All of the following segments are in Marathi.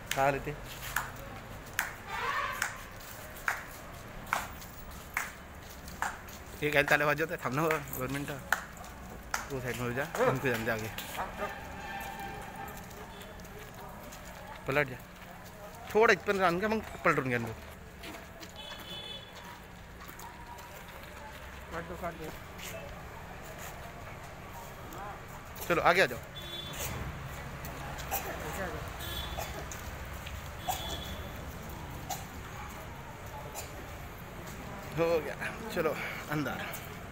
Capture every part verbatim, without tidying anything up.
काय आले ते ठीक आहे चाले वाजवत आहे थांब ना दोन मिनटं तू साईड में जा उनको जान आगे पलट जा थोड़ा इतना रान का मग पलटून घ्या चलो आगे आ जाओ हो गया चलो अंदर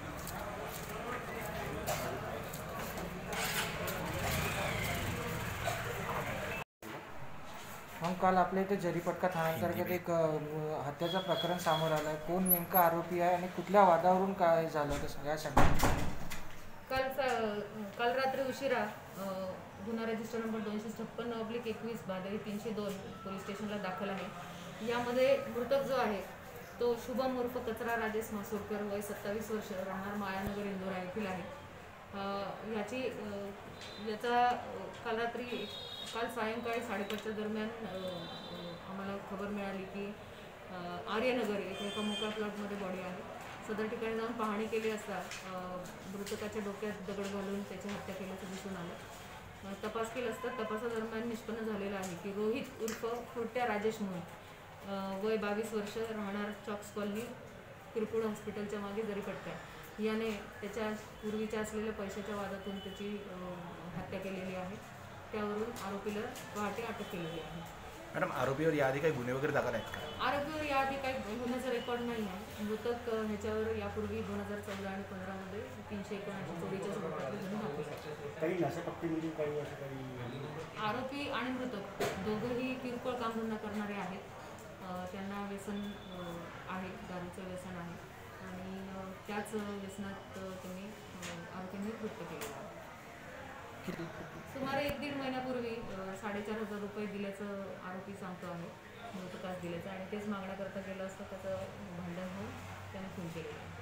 हम काल आपल्या इथे जरीपटका ठाण्याअंतर्गत एक हत्याचं प्रकरण समोर आलं आहे. कोण नेमका आरोपी आहे आणि कुठल्या वादावरून काय झालं ते सगळ्या सगळ्या काल काल रात्री उशिरा गुन्हा रजिस्टर नंबर दोनशे छप्पन्न ऑब्लिक एकवीस भादळी तीनशे दोन पोलीस स्टेशनला दाखल आहे. यामध्ये मृतक जो आहे तो शुभम उर्फ कचरा राजेश मासुरकर वय सत्तावीस वर्ष राहणार मायानगर इंदोरा येथील आहे. याची याचा काल रात्री काल सायंकाळी साडेपाचच्या दरम्यान आम्हाला खबर मिळाली की आर्यनगर येथे एका मोकळ्या प्लॉटमध्ये बॉडी आहे. सदर ठिकाणी जाऊन पाहणी केली असता मृतकाच्या डोक्यात दगड घालून त्याची हत्या केल्याचं दिसून आलं. तपास केला असता तपासादरम्यान निष्पन्न झालेलं आहे की रोहित उर्फ खुर्ट्या राजेश म्हणून वय बावीस वर्ष राहणार चॉक्स कॉलनी किरकोळ हॉस्पिटलच्या मागे जरीपटका याने त्याच्या पूर्वीच्या असलेल्या पैशाच्या वादातून त्याची हत्या केलेली आहे. त्यावरून आरोपीला पहाटे अटक केलेली आहे. मॅडम आरोपीवर याआधी काही गुन्हे वगैरे दाखल आहेत का? आरोपीवर याआधी काही गुन्ह्याचा रेकॉर्ड नाही आहे. मृतक ह्याच्यावर यापूर्वी दोन हजार चौदा आणि पंधरामध्ये तीनशे एकोणऐंशी चोरीच्या स्वरूपातले गुन्हे दाखल. आरोपी आणि मृतक दोघंही किरकोळ कामधंदा करणारे आहेत. त्यांना व्यसन आहे, दारूचं व्यसन आहे आणि त्याच व्यसनात त्यांनी आरोपींनी कृत्य केलेलं आहे. सुमारे एक दीड महिन्यापूर्वी साडेचार हजार रुपये दिल्याचं आरोपी सांगतो आहे मृतकास दिल्याचं आणि तेच मागण्याकरता गेलं असतं त्याचं भांडण होऊन त्याने खून केलेलं आहे.